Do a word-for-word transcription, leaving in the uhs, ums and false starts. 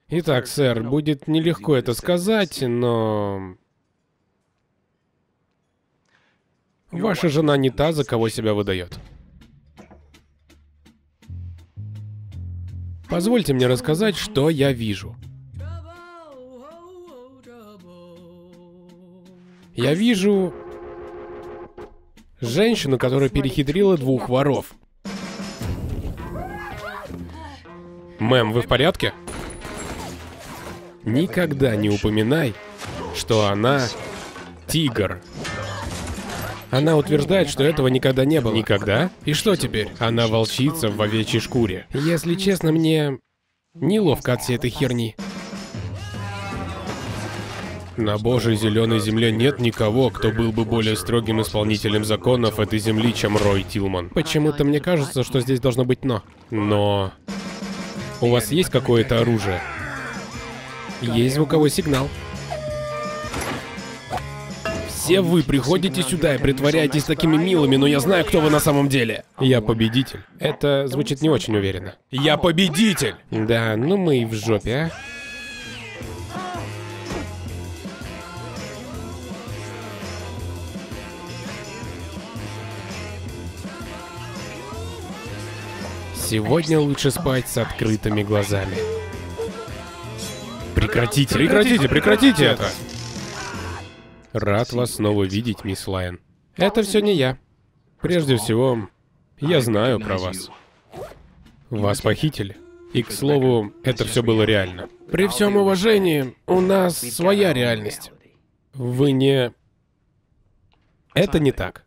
Итак, сэр, будет нелегко это сказать, но... Ваша жена не та, за кого себя выдает. Позвольте мне рассказать, что я вижу. Я вижу... женщину, которая перехитрила двух воров. Мэм, вы в порядке? Никогда не упоминай, что она тигр. Она утверждает, что этого никогда не было. Никогда? И что теперь? Она волчица в овечьей шкуре. Если честно, мне неловко от всей этой херни. На божьей зеленой земле нет никого, кто был бы более строгим исполнителем законов этой земли, чем Рой Тилман. Почему-то мне кажется, что здесь должно быть «но». Но... У вас есть какое-то оружие? Есть звуковой сигнал. Все вы приходите сюда и притворяетесь такими милыми, но я знаю, кто вы на самом деле. Я победитель. Это звучит не очень уверенно. Я победитель! Да, ну мы и в жопе, а. Сегодня лучше спать с открытыми глазами. Прекратите, прекратите, прекратите это! Рад вас снова видеть, мисс Лайон. Это все не я. Прежде всего, я знаю про вас. Вас похитили. И, к слову, это все было реально. При всем уважении, у нас своя реальность. Вы не... Это не так.